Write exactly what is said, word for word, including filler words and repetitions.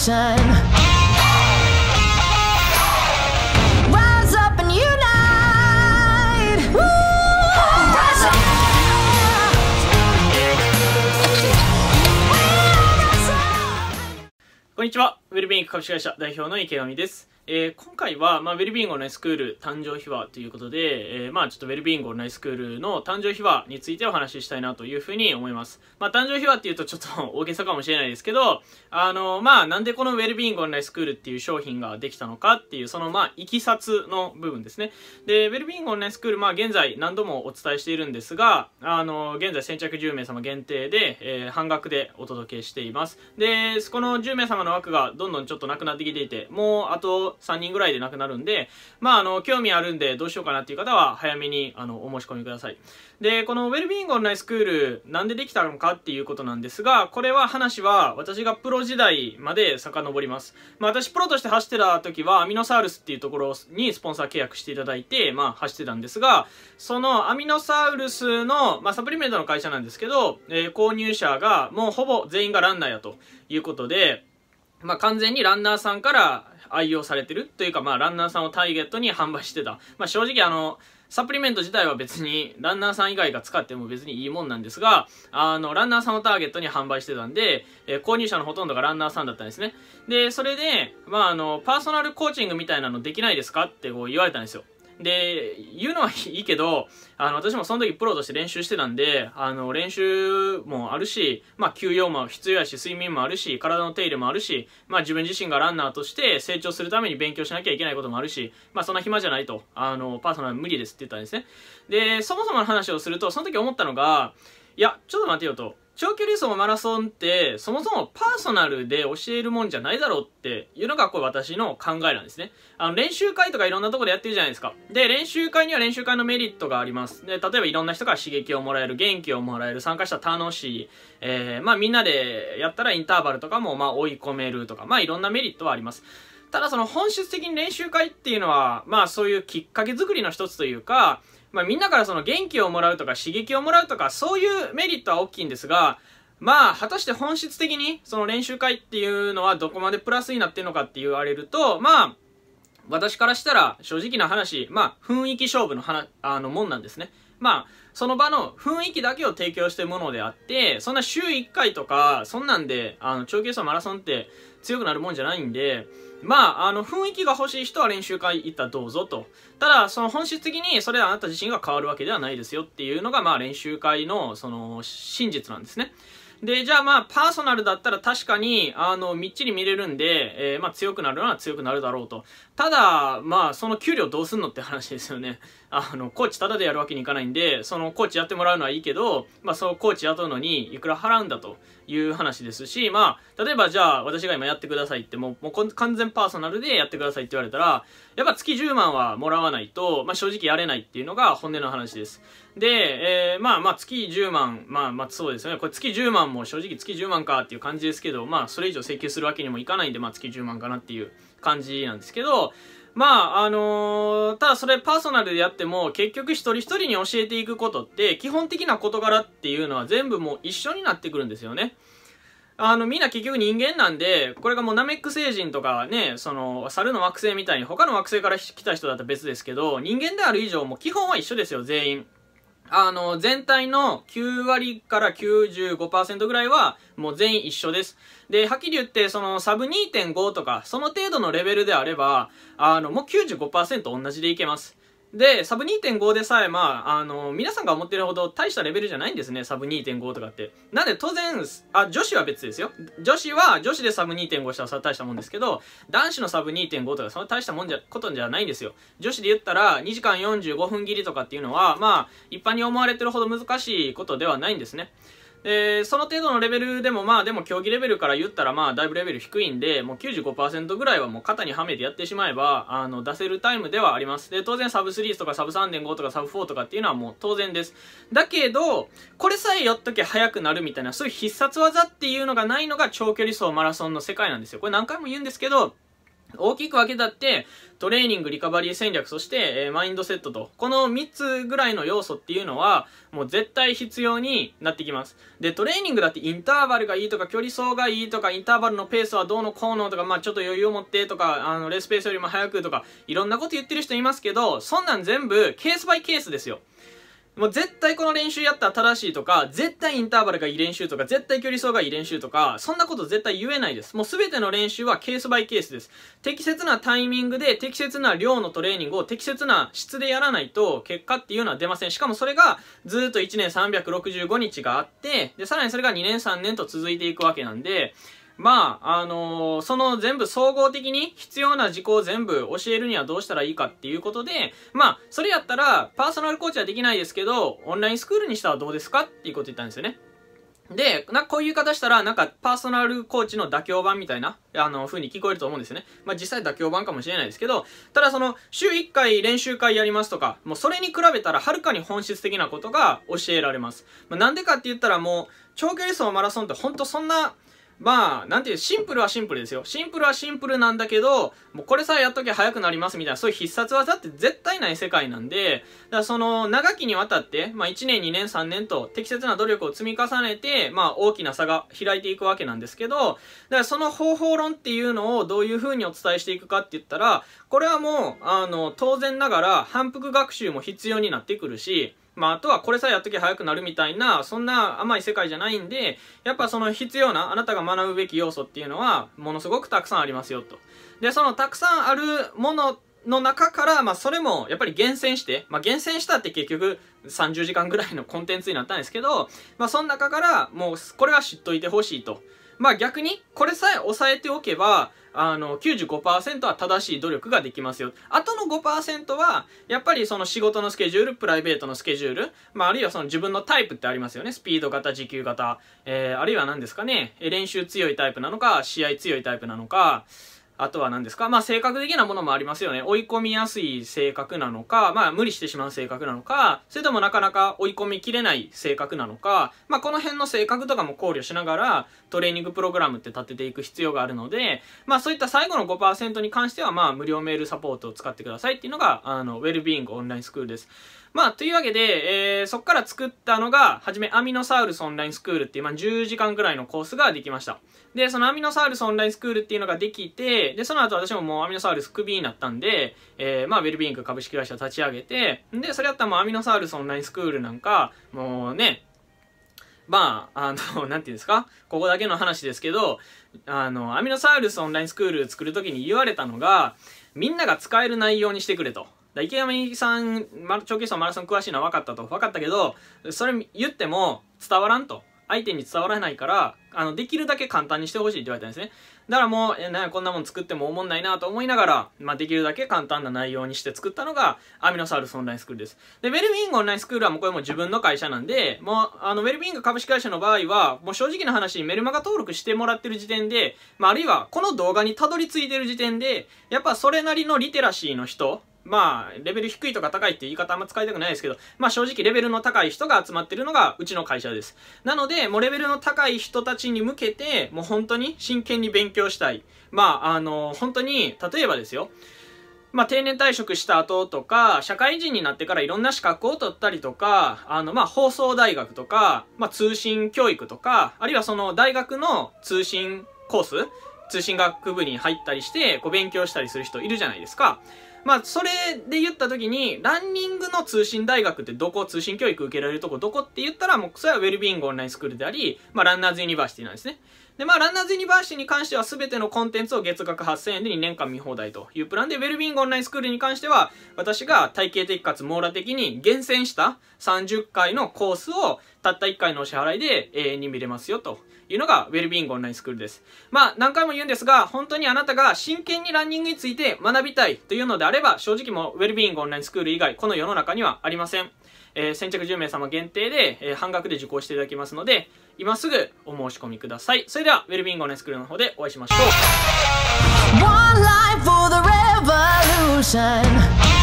nation. Rise up and unite. Woo! Rise up. Rise up. こんにちは。ウェルビーイング株式会社代表の池上です。えー、今回は、まあ、ウェルビーイングオンラインスクール誕生秘話ということで、えー、まあちょっとウェルビーイングオンラインスクールの誕生秘話についてお話ししたいなというふうに思います。まあ誕生秘話っていうとちょっと大げさかもしれないですけど、あの、まあなんでこのウェルビーイングオンラインスクールっていう商品ができたのかっていう、そのまあいきさつの部分ですね。で、ウェルビーイングオンラインスクール、まあ現在何度もお伝えしているんですが、あの、現在先着じゅうめい様限定で、えー、半額でお届けしています。で、このじゅうめい様の枠がどんどんちょっとなくなってきていて、もうあとさんにんぐらいでなくなるんで、まあ、あの、興味あるんでどうしようかなっていう方は早めにあのお申し込みください。で、このウェルビーイングオンラインスクールなんでできたのかっていうことなんですが、これは話は私がプロ時代まで遡ります。まあ、私プロとして走ってた時はアミノサウルスっていうところにスポンサー契約していただいて、まあ、走ってたんですが、そのアミノサウルスの、まあ、サプリメントの会社なんですけど、えー、購入者がもうほぼ全員がランナーやということで、まあ、完全にランナーさんから愛用されてるというか、まあ、ランナーさんをターゲットに販売してた。まあ、正直あの、サプリメント自体は別にランナーさん以外が使っても別にいいもんなんですが、あの、ランナーさんをターゲットに販売してたんで、えー、購入者のほとんどがランナーさんだったんですね。で、それで、まあ、あの、パーソナルコーチングみたいなのできないですかってこう言われたんですよ。で、言うのはいいけど、あの、私もその時プロとして練習してたんで、あの、練習もあるし、まあ、休養も必要やし、睡眠もあるし、体の手入れもあるし、まあ、自分自身がランナーとして成長するために勉強しなきゃいけないこともあるし、まあ、そんな暇じゃないと、あの、パーソナル無理ですって言ったんですね。で、そもそもの話をすると、その時思ったのが、いや、ちょっと待てよと。長距離走マラソンってそもそもパーソナルで教えるもんじゃないだろうっていうのがこれ私の考えなんですね。あの練習会とかいろんなところでやってるじゃないですか。で、練習会には練習会のメリットがあります。で、例えばいろんな人から刺激をもらえる、元気をもらえる、参加したら楽しい、えー、まあみんなでやったらインターバルとかもまあ追い込めるとか、まあいろんなメリットはあります。ただその本質的に練習会っていうのは、まあそういうきっかけ作りの一つというか、まあみんなからその元気をもらうとか刺激をもらうとか、そういうメリットは大きいんですが、まあ、果たして本質的に、その練習会っていうのはどこまでプラスになってるのかって言われると、まあ、私からしたら正直な話、まあ、雰囲気勝負の話、あの、もんなんですね。まあ、その場の雰囲気だけを提供してるものであって、そんな週いっかいとか、そんなんで、あの、長距離走マラソンって強くなるもんじゃないんで、まあ、あの、雰囲気が欲しい人は練習会行ったらどうぞと。ただ、その本質的にそれはあなた自身が変わるわけではないですよっていうのが、まあ、練習会の、その、真実なんですね。で、じゃあまあ、パーソナルだったら確かに、あの、みっちり見れるんで、えー、まあ強くなるのは強くなるだろうと。ただ、まあ、その給料どうすんのって話ですよね。あの、コーチタダでやるわけにいかないんで、そのコーチやってもらうのはいいけど、まあそのコーチ雇うのにいくら払うんだという話ですし、まあ、例えばじゃあ私が今やってくださいってもう、もう完全パーソナルでやってくださいって言われたら、やっぱ月じゅうまんはもらわないと、まあ正直やれないっていうのが本音の話です。で、えー、まあまあ月じゅうまん、まあまあそうですよね。これ月じゅうまんも正直月じゅうまんかっていう感じですけど、まあそれ以上請求するわけにもいかないんで、まあ月じゅうまんかなっていう感じなんですけど、まあ、あのー、ただそれパーソナルでやっても結局一人一人に教えていくことって基本的な事柄っていうのは全部もう一緒になってくるんですよね。あの、みんな結局人間なんで、これがもうナメック星人とかね、その、猿の惑星みたいに他の惑星から来た人だったら別ですけど、人間である以上もう基本は一緒ですよ、全員。あの、全体のきゅうわりからきゅうじゅうごパーセントぐらいはもう全員一緒です。で、はっきり言って、そのサブ にてんご とか、その程度のレベルであれば、あの、もう きゅうじゅうごパーセント 同じでいけます。で、サブ にてんご でさえ、まあ、あの、皆さんが思ってるほど大したレベルじゃないんですね、サブ にてんご とかって。なんで当然、あ、女子は別ですよ。女子は、女子でサブ にてんご したらそれは大したもんですけど、男子のサブ にてんご とかそんな大したもんじゃ、ことじゃないんですよ。女子で言ったら、にじかんよんじゅうごふん切りとかっていうのは、まあ、一般に思われてるほど難しいことではないんですね。で、その程度のレベルでもまあでも競技レベルから言ったらまあだいぶレベル低いんで、もう きゅうじゅうごパーセント ぐらいはもう肩にはめてやってしまえば、あの、出せるタイムではあります。で、当然サブスリーとかサブ さんてんご とかサブフォーとかっていうのはもう当然です。だけど、これさえやっとけ速くなるみたいな、そういう必殺技っていうのがないのが長距離走マラソンの世界なんですよ。これ何回も言うんですけど、 大きく分けたって、トレーニング、リカバリー戦略、そして、えー、マインドセットと、このみっつぐらいの要素っていうのは、もう絶対必要になってきます。で、トレーニングだってインターバルがいいとか、距離走がいいとか、インターバルのペースはどうのこうのとか、まあちょっと余裕を持ってとか、あの、レースペースよりも速くとか、いろんなこと言ってる人いますけど、そんなん全部、ケースバイケースですよ。もう絶対この練習やったら正しいとか、絶対インターバルがいい練習とか、絶対距離走がいい練習とか、そんなこと絶対言えないです。もう全ての練習はケースバイケースです。適切なタイミングで、適切な量のトレーニングを適切な質でやらないと、結果っていうのは出ません。しかもそれが、ずーっといちねんさんびゃくろくじゅうごにちがあって、で、さらにそれがにねんさんねんと続いていくわけなんで、まあ、あのー、その全部総合的に必要な事項を全部教えるにはどうしたらいいかっていうことで、まあ、それやったら、パーソナルコーチはできないですけど、オンラインスクールにしたらどうですかっていうこと言ったんですよね。で、なんかこういう言い方したら、なんかパーソナルコーチの妥協版みたいな、あの、風に聞こえると思うんですよね。まあ実際妥協版かもしれないですけど、ただその、週いっかい練習会やりますとか、もうそれに比べたらはるかに本質的なことが教えられます。まあなんでかって言ったらもう、長距離走マラソンってほんとそんな、まあ、なんていう、シンプルはシンプルですよ。シンプルはシンプルなんだけど、もうこれさえやっときゃ速くなりますみたいな、そういう必殺技って絶対ない世界なんで、だからその、長きにわたって、まあいちねん、にねん、さんねんと適切な努力を積み重ねて、まあ大きな差が開いていくわけなんですけど、だからその方法論っていうのをどういう風にお伝えしていくかって言ったら、これはもう、あの、当然ながら反復学習も必要になってくるし、まあ、あとはこれさえやっときゃ早くなるみたいな、そんな甘い世界じゃないんで、やっぱその必要な、あなたが学ぶべき要素っていうのは、ものすごくたくさんありますよと。で、そのたくさんあるものの中から、まあ、それもやっぱり厳選して、まあ、厳選したって結局さんじゅうじかんぐらいのコンテンツになったんですけど、まあ、その中から、もう、これは知っといてほしいと。まあ逆に、これさえ抑えておけば、あの、きゅうじゅうごパーセント は正しい努力ができますよ。あとの ごパーセント は、やっぱりその仕事のスケジュール、プライベートのスケジュール、まああるいはその自分のタイプってありますよね。スピード型、持久型、えー、あるいは何ですかね、練習強いタイプなのか、試合強いタイプなのか、あとは何ですか、まあ性格的なものもありますよね。追い込みやすい性格なのか、まあ無理してしまう性格なのか、それともなかなか追い込みきれない性格なのか、まあこの辺の性格とかも考慮しながらトレーニングプログラムって立てていく必要があるので、まあそういった最後の ごパーセント に関してはまあ無料メールサポートを使ってくださいっていうのが、あの、ウェルビーイングオンラインスクールです。まあ、というわけで、えー、そっから作ったのが、はじめアミノサウルスオンラインスクールっていう、まあ、じゅうじかんぐらいのコースができました。で、そのアミノサウルスオンラインスクールっていうのができて、で、その後私ももうアミノサウルスクビになったんで、えー、まあ、ウェルビーイング株式会社立ち上げて、で、それやったらもうアミノサウルスオンラインスクールなんか、もうね、まあ、あの、なんていうんですか、ここだけの話ですけど、あの、アミノサウルスオンラインスクール作るときに言われたのが、みんなが使える内容にしてくれと。池上さん、長距離走マラソン詳しいのは分かったと。分かったけど、それ言っても伝わらんと。相手に伝わらないから、あの、できるだけ簡単にしてほしいって言われたんですね。だからもう、え、なんやこんなもん作ってもおもんないなと思いながら、まあ、できるだけ簡単な内容にして作ったのが、アミノサウルスオンラインスクールです。で、ウェルビーイングオンラインスクールはもうこれも自分の会社なんで、もう、あの、ウェルビーイング株式会社の場合は、もう正直な話、メルマガ登録してもらってる時点で、まあ、あるいは、この動画にたどり着いてる時点で、やっぱそれなりのリテラシーの人、まあ、レベル低いとか高いっていう言い方あんま使いたくないですけど、まあ正直レベルの高い人が集まってるのがうちの会社です。なので、もうレベルの高い人たちに向けて、もう本当に真剣に勉強したい。まあ、あの、本当に、例えばですよ、まあ定年退職した後とか、社会人になってからいろんな資格を取ったりとか、あの、まあ放送大学とか、まあ通信教育とか、あるいはその大学の通信コース、通信学部に入ったりして、こう勉強したりする人いるじゃないですか。まあ、それで言った時に、ランニングの通信大学ってどこ、通信教育受けられるとこどこって言ったら、もうそれはウェルビーイングオンラインスクールであり、まあ、ランナーズユニバーシティなんですね。で、まあ、ランナーズユニバーシティに関しては全てのコンテンツを月額はっせんえんでにねんかん見放題というプランで、ウェルビーイングオンラインスクールに関しては、私が体系的かつ網羅的に厳選したさんじゅっかいのコースをたったいっかいのお支払いで永遠に見れますよというのがウェルビーイングオンラインスクールです。まあ、何回も言うんですが、本当にあなたが真剣にランニングについて学びたいというのであれば、正直もうウェルビーイングオンラインスクール以外、この世の中にはありません。えー、先着じゅうめいさま限定で、えー、半額で受講していただきますので、今すぐお申し込みください。それでは、ウェルビーイングオンラインスクールの方でお会いしましょう。 One life for the revolution.